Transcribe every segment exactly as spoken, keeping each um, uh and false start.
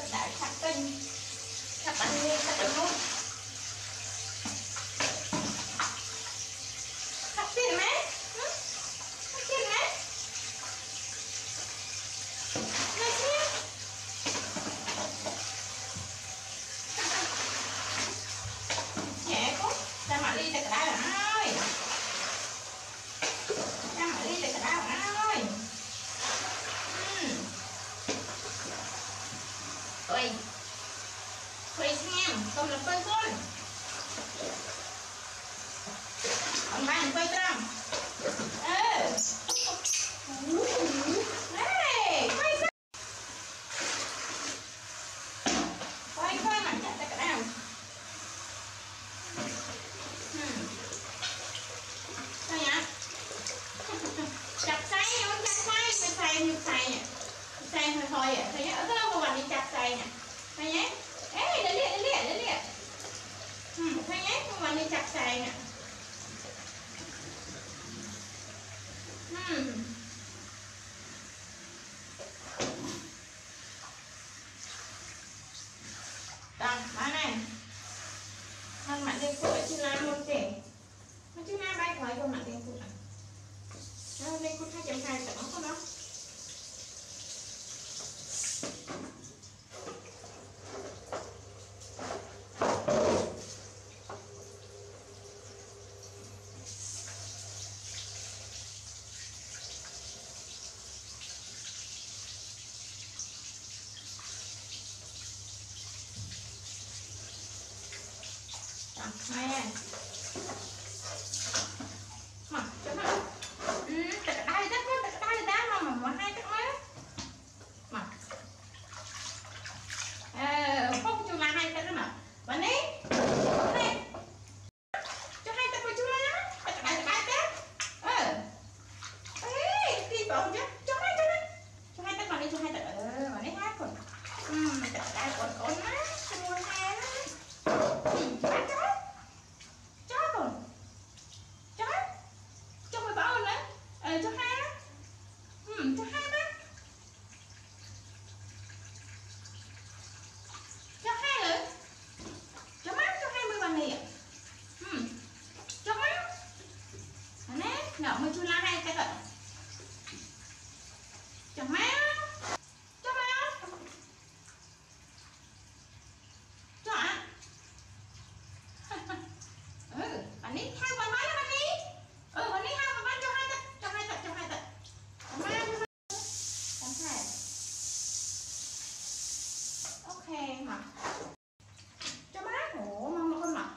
đại khắp kênh các bạn nghe các bạn luôn khắp tiền mấy khắp tiền mấy này xem nhẹ quá ra mà đi cả đá rồi ra mà đi cả đá rồi ơi quay xem không là quay con ông bạn quay trăng ơ này quay sao quay quay mặt chặt cái nào sao nhá chặt say không chặt say mới say như say nè say thôi thôi à thấy nhá ở cái đâu mà bạn đi chặt say nè thấy nhé ê đến liệt đến liệt đến liệt ừ thấy nhé mà bạn đi chặt say nè ừ đó bạn này con bạn đi phụ chứ làm luôn kìa nó chứ na bay khỏi con bạn đi phụ nó đi phụ hai chấm hai tấm con đó nè mà cho nó ừ tất cả đây tất cả tất cả đây đá mà mà hai tất mấy mà ờ không chung là hai tất đó mà bạn đi này cho hai tất vào chung là tất cả đây ba tất ờ ê đi vào chứ cho hai tất đi cho hai tất vào đi cho hai tất ờ bạn đi hát còn ừ tất cả đây còn còn á mua hai á ừ ba tất ờ cho hai á ừ cho hai bác cho hai nữa cho má cho hai mươi bằng này ạ ừ cho má nè nọ mới chu la hai cái cỡ cho má cho má cho ạ ừ bạn đi hai bạn nói bạn đi ừ bạn đi hai bạn bán cho hai tật cho hai tật cho hai tật má cho hai ok mà cho má ủa mà con mặc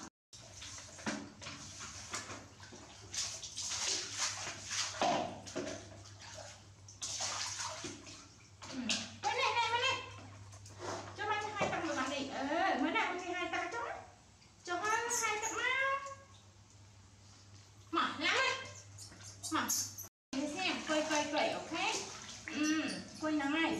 cái này này này cho má cho hai tật một bạn đi ờ mới nào con hai tật cho má cho má hai tật má mà lắm đấy mà xem quay quay quay ok ừ quay này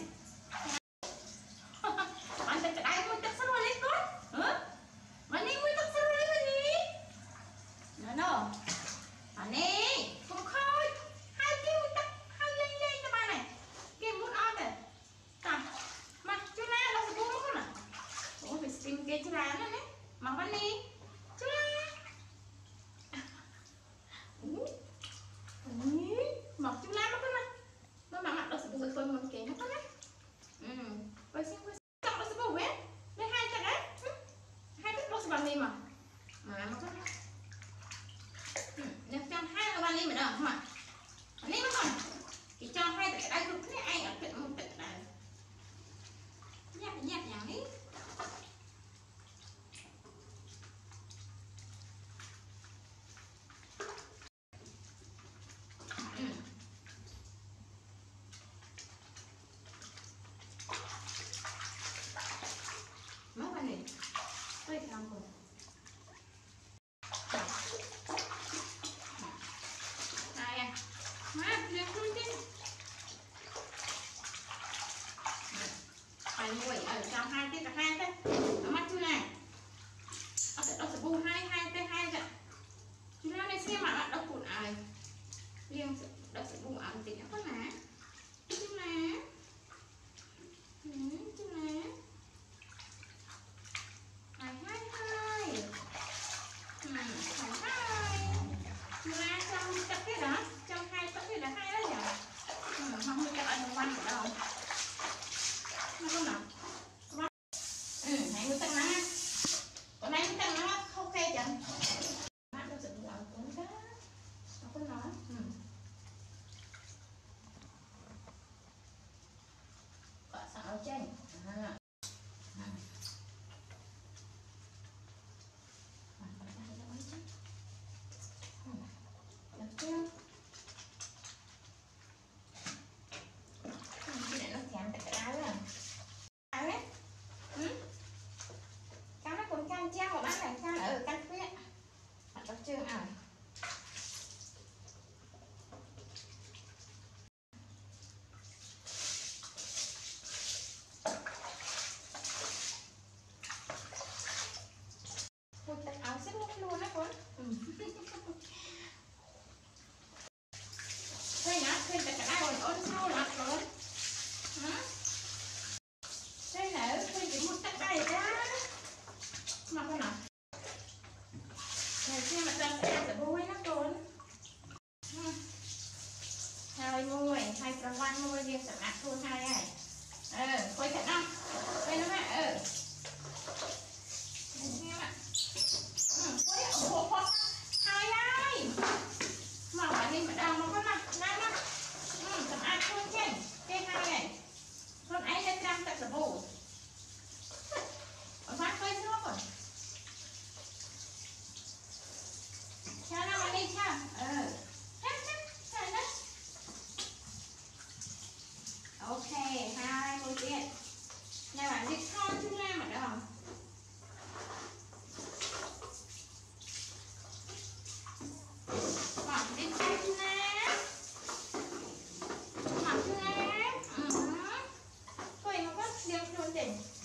bạn tự ai muốn tập sao lên con hả bạn đi muốn tập sao lên bạn đi nó nó bạn đi không khơi hai cái muốn tập hai lên lên cho bạn này cái muốn on này à mà chú na là sẽ buông không à ủa phải spin cái chú na nữa đấy mà bạn đi chú na mặc chú lá nó có này nó mà mặc đó sẽ buồn quên mình kì nó có này ừ vậy xem vậy xong nó sẽ có quét đây hai cái đấy hai cái đó sẽ bằng đi mà mà nó có nếu cho hai là bằng đi mà đâu không ạ đi mà không thì cho hai cái đây cũng thế ai ở cái một cái này nhạt nhạt nhàng đi má bạn này tôi làm rồi này à má lên luôn chứ phải nuôi ở trong hai cái cả hai cái nó mắt chú này nó sẽ nó sẽ bu hai hai cái hai cái chú nào này xem mà nó cuộn ai riêng nó sẽ bu ăn thì nó có lá chú lá chú lá À. À. Được chưa? Cái này nó chạm cái áo rồi. Áo đấy. Ừ. Cam nó cũng cam treo của bác này, cam ở cam khuyết. Mặt đọc chưa à? Ôi, tạch áo xếp lúc luôn á con. Ừ. Đây nè, khuyên tạch áo rồi, ôn sâu lắm rồi. Hả? Đây nè, khuyên chỉ một tạch đây ra. Mà con nào? Này xem mà tạch áo sẽ bôi nó con. Hai môi, hai phần văn môi riêng sẽ ác luôn hai này. Ờ, quay thật không? Quay nó mẹ, ờ. Đây xem ạ. Ừ, quay, ồ, ồ, hai ai. Mà quả hình mà đào mà con mặt, nam á. Ừ, sẽ ác luôn trên. Trên hai này. Con ấy lên trăm tạch sẽ bù. Còn phát quay nước rồi. Cho nó mà đi cho. Ờ. Ok, hai môi tiện. Nào bạn dịch thon chung nam ở đâu? Khoảng dịch chung nam. Khoảng chung nam. Ừ. Thôi nó có riêng luôn tỉnh.